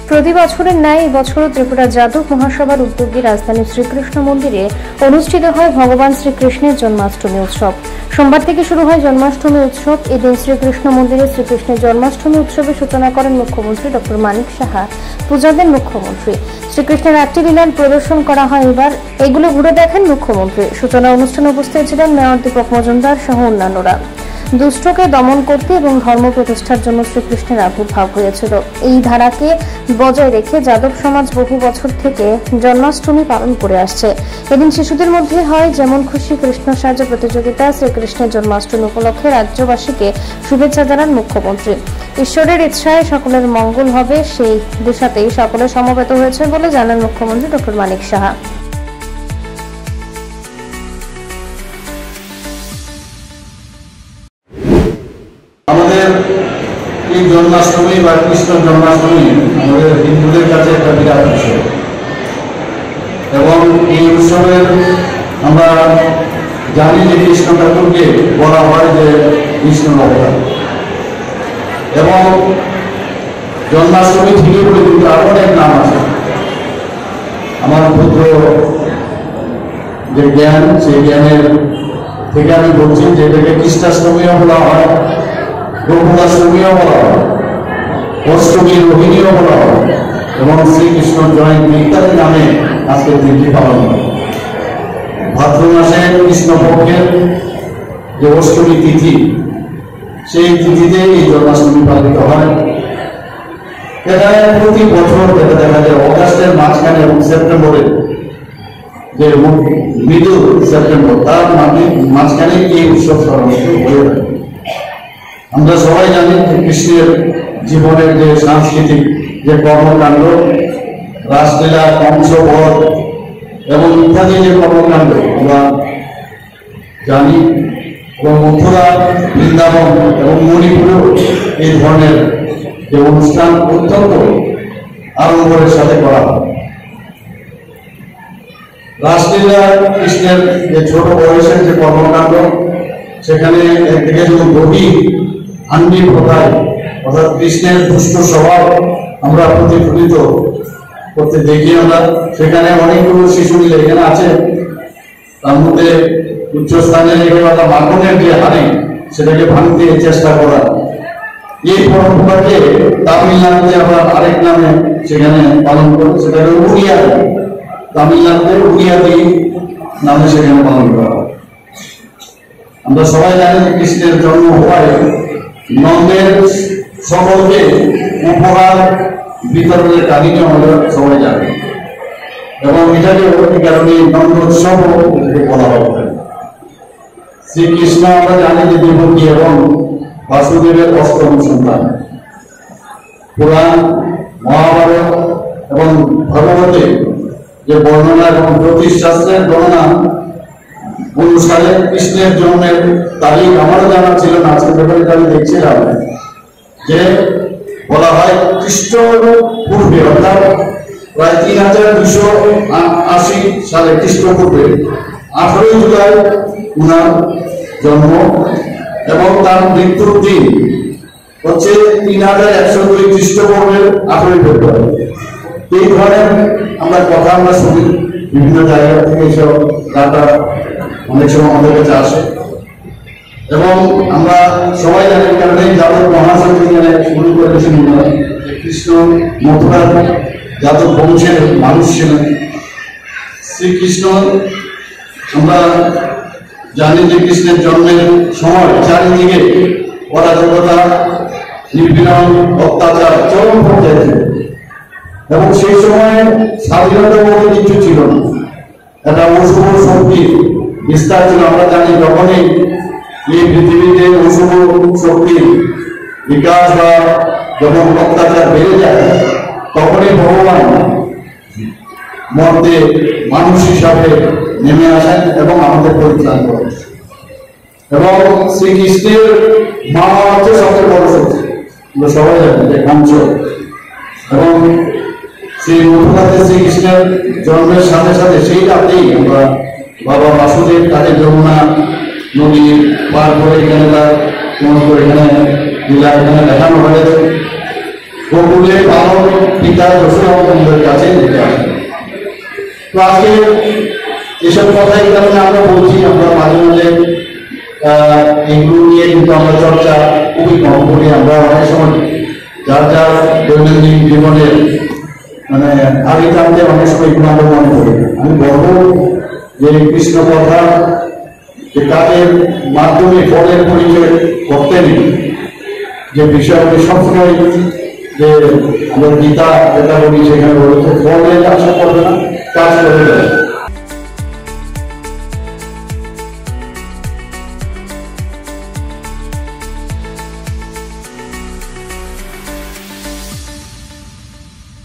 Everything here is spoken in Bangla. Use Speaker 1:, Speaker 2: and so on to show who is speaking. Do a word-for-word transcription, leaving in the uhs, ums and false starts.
Speaker 1: প্রতি বছরের ন্যায় এবছরও ত্রিপুরা যাদব মহাসভার উদ্যোগে রাজধানীর শ্রীকৃষ্ণ মন্দিরে অনুষ্ঠিত হয় ভগবান শ্রীকৃষ্ণের জন্মাষ্টমী উৎসব। সোমবার থেকে শুরু হয় জন্মাষ্টমী উৎসব। এদিন শ্রীকৃষ্ণ মন্দিরে শ্রীকৃষ্ণের জন্মাষ্টমী উৎসবের সূচনা করেন মুখ্যমন্ত্রী ডক্টর মানিক সাহা। পূজা দেন মুখ্যমন্ত্রী। শ্রীকৃষ্ণের আটটি লীলার প্রদর্শন করা হয়। এবার এগুলো ঘুরে দেখেন মুখ্যমন্ত্রী। সূচনা অনুষ্ঠানে উপস্থিত ছিলেন মেয়র দীপক মজুমদার সহ অন্যান্যরা। দুষ্টকে দমন করতে এবং ধর্ম প্রতিষ্ঠার জন্য শ্রীকৃষ্ণের আবির্ভাব হয়েছিল। এই ধারাকে বজায় রেখে যাদব সমাজ বহু বছর থেকে জন্মাষ্টমী পালন করে আসছে। এদিন শিশুদের মধ্যে হয় যেমন খুশি কৃষ্ণ সাহায্য প্রতিযোগিতা। শ্রীকৃষ্ণের জন্মাষ্টমী উপলক্ষে রাজ্যবাসীকে শুভেচ্ছা জানান মুখ্যমন্ত্রী। ঈশ্বরের ইচ্ছায় সকলের মঙ্গল হবে, সেই দিশাতেই সকলে সমবেত হয়েছে বলে জানান মুখ্যমন্ত্রী ডক্টর মানিক সাহা।
Speaker 2: আমাদের এই জন্মাষ্টমী বা কৃষ্ণ জন্মাষ্টমী আমাদের হিন্দুদের কাছে একটা বিরাট উৎসব, এবং এই উৎসবের আমরা জানি যে কৃষ্ণ ঠাকুরকে বলা হয় যে কৃষ্ণ অবতার, এবং জন্মাষ্টমী ঠিকই বলে কিন্তু আরো অনেক নাম আছে। আমার ক্ষুদ্র যে জ্ঞান, সেই জ্ঞানের থেকে আমি বলছি যে এটাকে কৃষ্ণাষ্টমীও বলা হয়, গোকুলাষ্টমীও বলা হয়, অষ্টমী রোহিণীও বলা হয়, এবং শ্রীকৃষ্ণ জয়ন্তী ইত্যাদি নামে আজকের দিনটি পালন হয়। ভাদ্র মাসে কৃষ্ণপক্ষের যে অষ্টমী তিথি, সেই তিথিতে এই জন্মাষ্টমী পালিত হয়। এখানে প্রতি বছর যেটা দেখা যায় অগাস্টের মাঝখানে এবং সেপ্টেম্বরে, যে মৃদু সেপ্টেম্বর, তার মাঝখানে এই উৎসব সর্বত্র হয়ে থাকে। আমরা সবাই জানি যে কৃষ্ণের জীবনের যে সাংস্কৃতিক যে কর্মকাণ্ড, রাসলীলা, কংসবধ এবং ইত্যাদি যে কর্মকাণ্ড আমরা জানি, এবং মথুরা, বৃন্দাবন এবং মণিপুরেও এই ধরনের যে অনুষ্ঠান অত্যন্ত আড়ম্বরের সাথে করা হয়। রাসলীলা কৃষ্ণের যে ছোট বয়সের যে কর্মকাণ্ড, সেখানে একদিকে যদি গভী আন্নি ঘটায়, অর্থাৎ কৃষ্ণের দুষ্ট স্বভাব আমরা প্রতিফলিত করতে দেখি। আমরা সেখানে অনেকগুলো শিশু মিলে এখানে আছে, তার মধ্যে উচ্চস্থানে রেখে বা মাখনের যে হানি, সেটাকে ভাঙতে চেষ্টা করা। এই পরম্পরাকে তামিলনাড়ুতে আবার আরেক নামে সেখানে পালন করে, সেটাকে উড়িয়া, তামিলনাড়ুতে উড়িয়াদি নামে সেখানে পালন করা হয়। আমরা সবাই জানি যে কৃষ্ণের জন্ম হওয়ায় নন্দের সকলকে উপহার বিতরণের কাহিনী আমরা সবাই জানি, এবং এটাকে এই কারণে নন্দোৎসব এটাকে বলা হবে। শ্রীকৃষ্ণ আমরা জানি যে দেবকী এবং বাসুদেবের অষ্টম সন্তান। পুরাণ, মহাভারত এবং ভাগবতে যে বর্ণনা এবং জ্যোতিষ শাস্ত্রের গণনা অনুসারে কৃষ্ণের জন্মের তারিখ আমারও জানা ছিল না। আজকে ব্যাপারে আমি দেখছিলাম যে বলা হয় খ্রিস্ট পূর্বে, অর্থাৎ প্রায় তিন হাজার দুশো আশি সালে খ্রিস্টপূর্বে আঠারোই জুলাই উনার জন্ম, এবং তার মৃত্যুর দিন হচ্ছে তিন হাজার একশো দুই খ্রিস্টপূর্বের আঠারোই ফেব্রুয়ারি। এই ধরনের আমরা কথা আমরা শুনি বিভিন্ন জায়গা থেকে, এইসব ডাটা অনেক সময় আমাদের কাছে আসে, এবং আমরা সবাই জানি কারণে যাদব মহাসভা শুরু করেছেন কৃষ্ণ মথুরার যাদব বংশের মানুষ ছিলেন। শ্রীকৃষ্ণ আমরা জানি যে কৃষ্ণের জন্মের সময় চারিদিকে অরাজকতা, নিপীড়ন, অত্যাচার চরম পর্যায়ে ছিল, এবং সেই সময় স্বাধীনতা বলতে কিছু ছিল না। একটা অশুভ শক্তি বিস্তার ছিল। আমরা জানি যখনই এই পৃথিবীতে অশুভ শক্তির বিকাশ বা যখন অত্যাচার বেড়ে যায়, তখনই ভগবান মধ্যে মানুষ হিসাবে নেমে আসেন এবং আমাদের পরিত্রাণ করেন। এবং শ্রীকৃষ্ণের মা হচ্ছে সবচেয়ে বড় শক্তি, আমরা সবাই জানি যে কংস। এবং সেই মথুরাতে শ্রীকৃষ্ণের জন্মের সাথে সাথে সেই রাতেই আমরা বাবা বাসুদেব তাদের যমুনা নদী পার করে এখানে তার এখানে লীলা এখানে দেখানো হয়েছে। গোকুলে পালন পিতা যশোদানন্দের কাছে রেখে আসেন। তো আজকে এসব কথা এই কারণে আমরা বলছি, আমরা মাঝে মাঝে এগুলো নিয়ে কিন্তু আমরা চর্চা খুবই কম করি। আমরা অনেক সময় যার যার দৈনন্দিন জীবনের মানে আগে টানতে অনেক সময় এগুলো আমরা মনে করি। আমি বলবো যে কৃষ্ণ কথা যে কাজের মাধ্যমে ফলের পরিচয় করতে নেই, যে বিষয়টি সবসময় যে আমরা গীতা যেটা বলি সেখানে বলতে ফলের আশা করবে না, কাজ করে দেয়।